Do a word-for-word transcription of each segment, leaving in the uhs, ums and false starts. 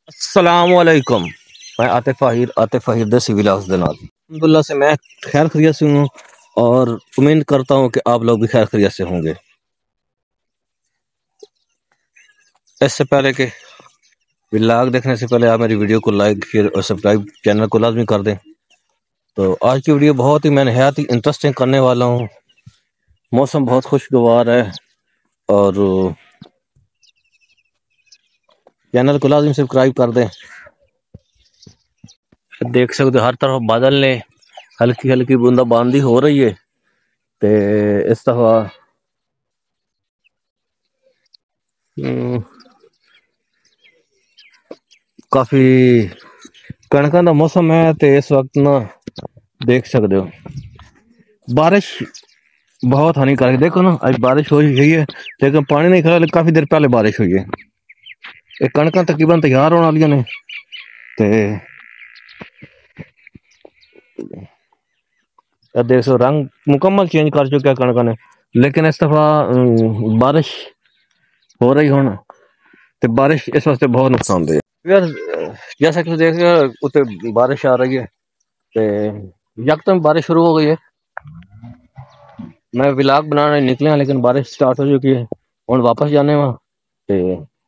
السلام علیکم. میں عاطف فاہر عاطف فاہر دے سویل ہاؤس دے نال الحمدللہ سے میں خیر خیریت سے ہوں اور امید کرتا ہوں کہ آپ لوگ بھی خیر خیریت سے ہوں گے. اس سے پہلے کہ ولاگ دیکھنے سے پہلے آپ میری ویڈیو کو لائک شیئر اور سبسکرائب چینل کو لازمی کر دیں. تو آج کی ویڈیو بہت ہی میں نہایت ہی انٹرسٹنگ کرنے والا ہوں. موسم بہت خوشگوار ہے اور چینل کو لازمی سبسکرائب کر دیں. دیکھ سکتے ہر طرف بادل نے ہلکی ہلکی بوندا باندی ہو رہی ہے. تے اس دفعہ کافی کنکاں دا موسم ہے تے اس وقت نا دیکھ سکتے ہو بارش بہت ہانی کارک. دیکھو نا آج بارش ہوئی ہوئی ہے لیکن پانی نہیں کھڑا. کافی دیر پہلے بارش ہوئی ہے. یہ کنکاں تقریباً تیار ہونے والی نے تے دیکھ سو رنگ مکمل چینج کر چکا ہے کنکاں نے. لیکن اس دفعہ بارش ہو رہی ہونا تے بارش اس واسطے بہت نقصان دہ یار. جیسا کہ دیکھ اتنے بارش آ رہی ہے تے یکدم بارش شروع ہو گئی ہے. میں ولاگ بنانا نکلے لیکن بارش سٹارٹ ہو چکی ہے. ہوں واپس جانے وا تے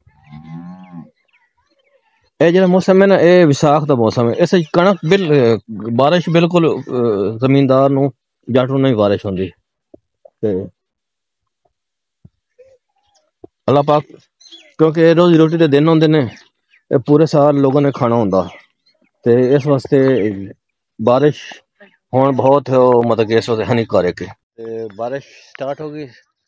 اے جڑا موسم ہے نا اے وساخ دا موسم ہے. اس کنک بل بارش بالکل زمیندار نو جٹ نو نہیں بارش ہوندی تے اللہ پاک کیونکہ روزی روٹی دے دن ہوندے نے. پورے سال لوگوں نے کھانا ہوندا تے اس واسطے بارش ہون بہت مطلب کہ اس واسطے ہانیکارک ہے. بارش سٹارٹ ہوگئی.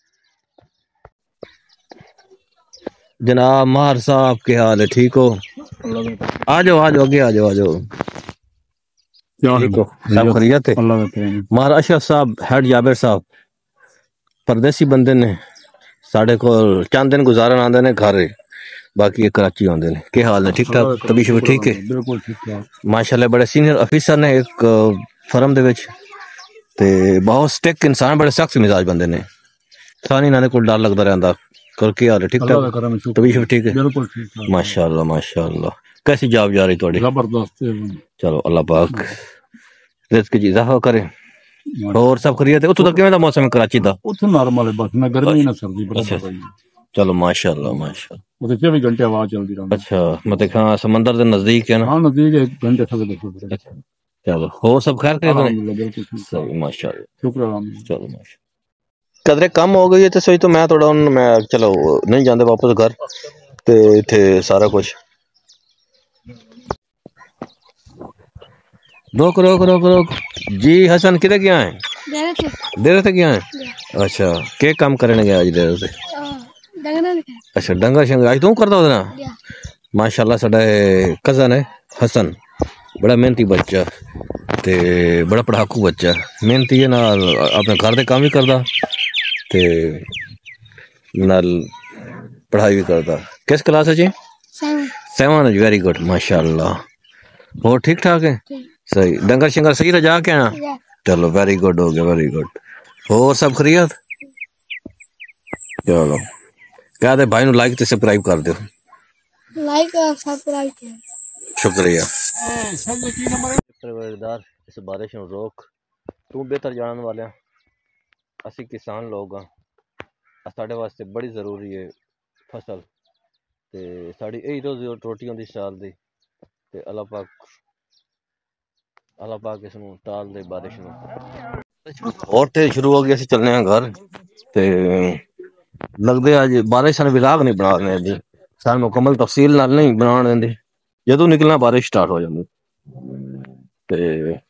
جناب ماہر صاحب کیا حال ہے؟ ٹھیک ہو؟ آ جاؤ آ جاؤ اگے آ جاؤ آ جاؤ. ٹھیک ہو سب خیریت ہے؟ ماہر اشرف صاحب ہیڈ جابر صاحب پردیسی بندے نے ساڈے کو چند دن گزارن آندے نے گھر. باقی یہ کراچی آندے نے. کیا حال ہے؟ ٹھیک ٹھاک؟ طبیعت شبیعت ٹھیک ہے؟ بالکل ٹھیک ٹھاک ماشاءاللہ. بڑے سینئر آفیسر نے ایک فرم دے وچ تے بہت سٹک انسان. بڑے سخت مزاج بندے نے. سانی انہاں دے کول ڈر لگدا رہندا. کر کے حال ہے؟ ٹھیک اللہ ٹھاک؟ کا کرم شکر طبیعت شبیعت ٹھیک ہے؟ بالکل ٹھیک ٹھاک ماشاءاللہ ماشاءاللہ. کیسی جاب جا رہی تھوڑی؟ زبردست چلو اللہ پاک رزق جی اضافہ کرے. اور سب خیریت ہے؟ اتو دا کیویں دا موسم ہے کراچی دا؟ اتھے نارمل ہے بس نہ گرمی نہ سردی اچھا برابر رہی. چلو ماشاءاللہ ماشاءاللہ. اتھے چوبی گھنٹے ہوا چلتی رہتی. اچھا مطلب ہاں سمندر دے نزدیک ہے نا. ہاں نزدیک ایک گھنٹے تک. اچھا چلو ہو سب خیر خیریت نے؟ الحمدللہ بالکل ٹھیک ٹھاک صحیح ماشاءاللہ. شکر الحمدللہ. چلو ماشاءاللہ. قدرے کم ہو گئی ہے تو سوئی تو میں تھوڑا میں چلو نہیں جاندے واپس گھر تے اتھے سارا کچھ روک روک روک روک. جی حسن کدھر گیا ہے؟ ڈیرے تے گیا ہے. اچھا کے کام کرنے گیا آج ڈیرے تے؟ اچھا ڈنگر شنگر آج تو کردا ہونا. ماشاءاللہ ساڈا کزن ہے حسن بڑا محنتی بچہ تے بڑا پڑھاکو بچہ. محنتی ہے نال اپنے گھر دے کام بھی کردا تے نال پڑھائی بھی کردا. کس کلاس ہے جی؟ سیون. ویری گڈ ماشاءاللہ. اور ٹھیک ٹھاک ہے؟ صحیح. ڈنگر شنگر صحیح رجا کے نا. چلو ویری گڈ ہو گیا ویری گڈ. اور سب خیریت؟ چلو کہہ دے بھائی نو لائک تے سبسکرائب کر دیو. لائک اور سبسکرائب شکریہ. پروردگار اس بارش نو روک تو بہتر جانن والے اسی کسان لوگ ہاں. ساڈے واسطے بڑی ضروری ہے فصل تے ساڈی یہی روزی روٹی ہوندی سال دی تے اللہ پاک اللہ پاک اس نو ٹال دے بارش نو. اور تے شروع ہو گیا سی چلنے ہیں گھر تے لگدے اج بارش سن ولاگ نہیں بنا دی سان مکمل تفصیل نال نہیں بنان دیندی. جدوں نکلنا بارش سٹارٹ ہو جاندی تے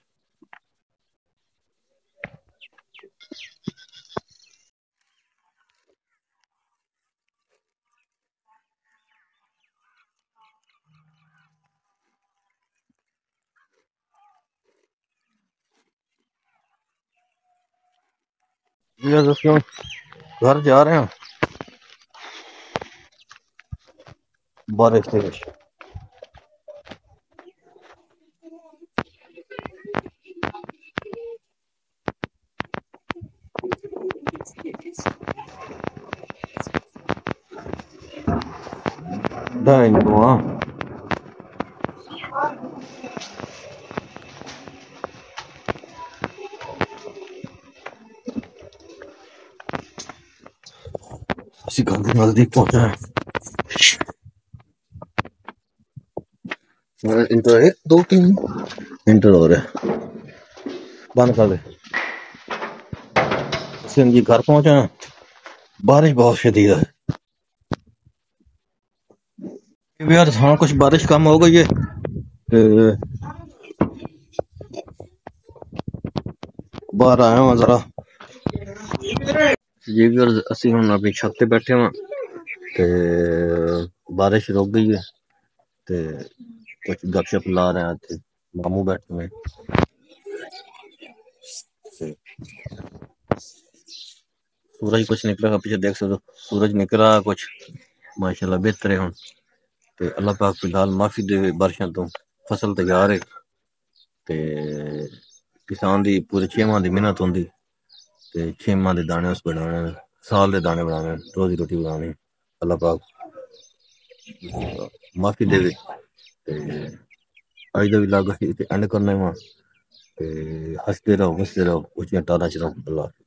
گھر جا رہے ہیں بارش دے وچ. ڈھائی منٹ ہوا اسی گھر کے نزدیک پہنچا ہے. انٹر ایک دو تین انٹر ہو رہا ہے. بند کر دے. سنگھ جی گھر پہنچا ہے. بارش بہت شدید ہے یار. ہاں کچھ بارش کم ہو گئی ہے. باہر آیا ہوں ذرا. جی بھی اسی ہوں اپنی چھت پہ بیٹھے ہاں تے بارش رک گئی ہے تے کچھ گپ شپ لا رہے ہیں. تے ماموں بیٹھے ہوئے. سورج کچھ نکلا گا پیچھے دیکھ سکتے. سورج نکلا کچھ ماشاء اللہ بہتر ہے. ہوں تے اللہ پاک فی الحال معافی دے بارشاں تو فصل تیار ہے. تے کسان دی پورے چھ ماہ دی محنت ہوندی تے چھ ماہ دے دانے اس بنانے سال دے دانے بنانے روزی روٹی بنانی. اللہ پاک معافی دے. تے اج دا ولاگ اینڈ کرنا وا تے ہستے رہو ہستے رہو اونچیاں ٹاراں چ رہو. اللہ